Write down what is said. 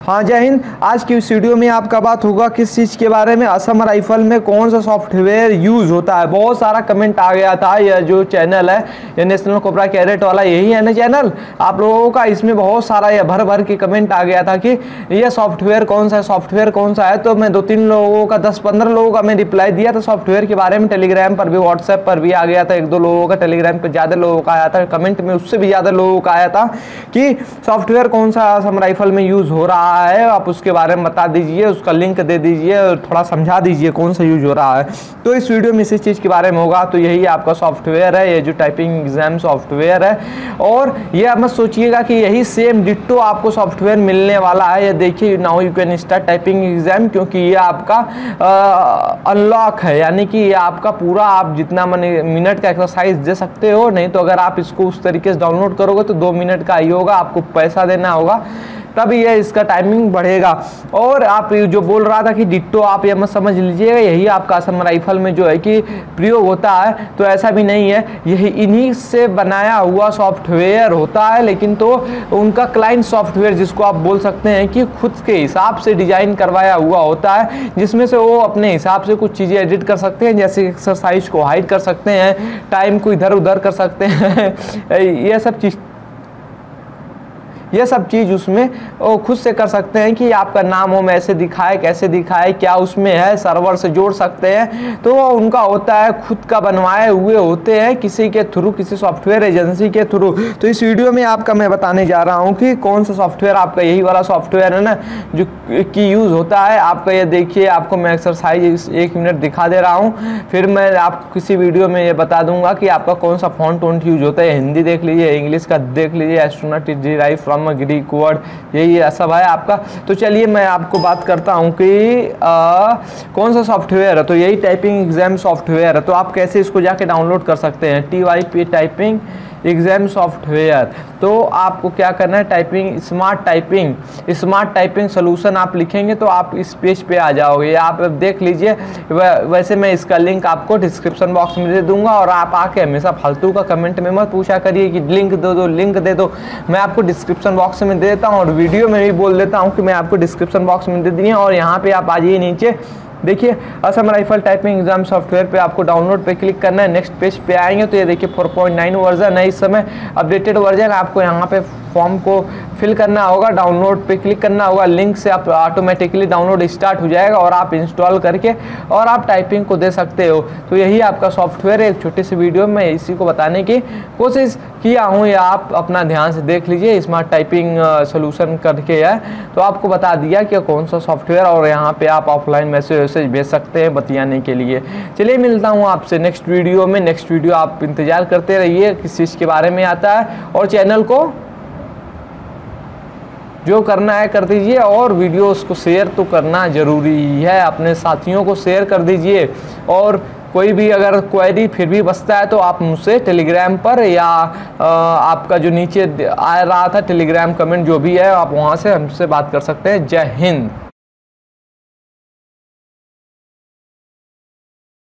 हाँ जय हिंद। आज की इस वीडियो में आपका बात होगा किस चीज़ के बारे में, असम राइफल में कौन सा सॉफ्टवेयर यूज़ होता है। बहुत सारा कमेंट आ गया था। यह जो चैनल है ये नेशनल कोबरा कैडेट वाला यही है ना चैनल आप लोगों का, इसमें बहुत सारा यह भर भर के कमेंट आ गया था कि यह सॉफ्टवेयर कौन सा है, सॉफ्टवेयर कौन सा है। तो मैं 2-3 लोगों का 10-15 लोगों का मैं रिप्लाई दिया था सॉफ्टवेयर के बारे में। टेलीग्राम पर भी व्हाट्सएप पर भी आ गया था 1-2 लोगों का, टेलीग्राम पर ज़्यादा लोगों का आया था कमेंट में, उससे भी ज़्यादा लोगों का आया था कि सॉफ्टवेयर कौन सा असम राइफल में यूज़ हो रहा है, आप उसके बारे में बता दीजिए, उसका लिंक दे दीजिए और थोड़ा समझा दीजिए कौन सा यूज हो रहा है। तो इस वीडियो में इसी चीज़ के बारे में होगा। तो यही आपका सॉफ्टवेयर है, ये जो टाइपिंग एग्जाम सॉफ्टवेयर है। और ये आप मत सोचिएगा कि यही सेम डिट्टो आपको सॉफ्टवेयर मिलने वाला है। ये देखिए, now you can start typing exam, क्योंकि ये आपका अनलॉक है, यानी कि ये आपका पूरा आप जितना मिनट का एक्सरसाइज दे सकते हो। नहीं तो अगर आप इसको उस तरीके से डाउनलोड करोगे तो 2 मिनट का ही होगा, आपको पैसा देना होगा तब ये इसका टाइमिंग बढ़ेगा। और आप जो बोल रहा था कि डिट्टो, आप ये मत समझ लीजिएगा यही आपका असम राइफल में जो है कि प्रयोग होता है, तो ऐसा भी नहीं है। यही इन्हीं से बनाया हुआ सॉफ्टवेयर होता है, लेकिन तो उनका क्लाइंट सॉफ्टवेयर जिसको आप बोल सकते हैं कि खुद के हिसाब से डिजाइन करवाया हुआ होता है, जिसमें से वो अपने हिसाब से कुछ चीज़ें एडिट कर सकते हैं, जैसे एक्सरसाइज को हाइड कर सकते हैं, टाइम को इधर उधर कर सकते हैं ये सब चीज़ उसमें वो खुद से कर सकते हैं कि आपका नाम हो ऐसे दिखाए, कैसे दिखाए, क्या उसमें है, सर्वर से जोड़ सकते हैं। तो वो उनका होता है, खुद का बनवाए हुए होते हैं किसी के थ्रू, किसी सॉफ्टवेयर एजेंसी के थ्रू। तो इस वीडियो में आपका मैं बताने जा रहा हूँ कि कौन सा सॉफ्टवेयर आपका यही वाला सॉफ्टवेयर है ना जो कि यूज़ होता है आपका। ये देखिए, आपको मैं एक्सरसाइज 1 मिनट दिखा दे रहा हूँ, फिर मैं आपको किसी वीडियो में ये बता दूंगा कि आपका कौन सा फॉन्ट वॉन्ट यूज होता है। हिंदी देख लीजिए, इंग्लिश का देख लीजिए, astronaut is derived from Greek word, यही सब है आपका। तो चलिए मैं आपको बात करता हूं कि कौन सा सॉफ्टवेयर है। तो यही टाइपिंग एग्जाम सॉफ्टवेयर है। तो आप कैसे इसको जाके डाउनलोड कर सकते हैं, TYP टाइपिंग एग्जाम सॉफ्टवेयर। तो आपको क्या करना है, टाइपिंग स्मार्ट टाइपिंग सोल्यूशन आप लिखेंगे तो आप इस पेज पे आ जाओगे। आप देख लीजिए, वैसे मैं इसका लिंक आपको डिस्क्रिप्शन बॉक्स में दे दूंगा। और आप आके हमेशा फालतू का कमेंट में मत पूछा करिए कि लिंक दे दो, लिंक दे दो। मैं आपको डिस्क्रिप्शन बॉक्स में दे देता हूँ और वीडियो में भी बोल देता हूँ कि मैं आपको डिस्क्रिप्शन बॉक्स में दे दिए। और यहाँ पे आप आ जाइए नीचे, देखिए Assam rifle typing exam software पे आपको डाउनलोड पे क्लिक करना है। नेक्स्ट पेज पे आएंगे तो ये देखिए 4.9 वर्जन है इस समय, अपडेटेड वर्जन। आपको यहाँ पे फॉर्म को फिल करना होगा, डाउनलोड पे क्लिक करना होगा, लिंक से आप ऑटोमेटिकली डाउनलोड स्टार्ट हो जाएगा और आप इंस्टॉल करके और आप टाइपिंग को दे सकते हो। तो यही आपका सॉफ्टवेयर है। एक छोटी सी वीडियो में इसी को बताने की कोशिश किया हूँ, या आप अपना ध्यान से देख लीजिए। स्मार्ट टाइपिंग सोल्यूशन करके है, तो आपको बता दिया कि कौन सा सॉफ्टवेयर, और यहाँ पे आप ऑफलाइन मैसेज भेज सकते हैं बतियाने के लिए। चलिए मिलता हूँ आपसे नेक्स्ट वीडियो में। नेक्स्ट वीडियो आप इंतजार करते रहिए किस चीज़ के बारे में आता है, और चैनल को जो करना है कर दीजिए, और वीडियोस को शेयर तो करना ज़रूरी है, अपने साथियों को शेयर कर दीजिए। और कोई भी अगर क्वेरी फिर भी बचता है तो आप मुझसे टेलीग्राम पर, या आपका जो नीचे आ रहा था टेलीग्राम कमेंट जो भी है, आप वहाँ से हमसे बात कर सकते हैं। जय हिंद।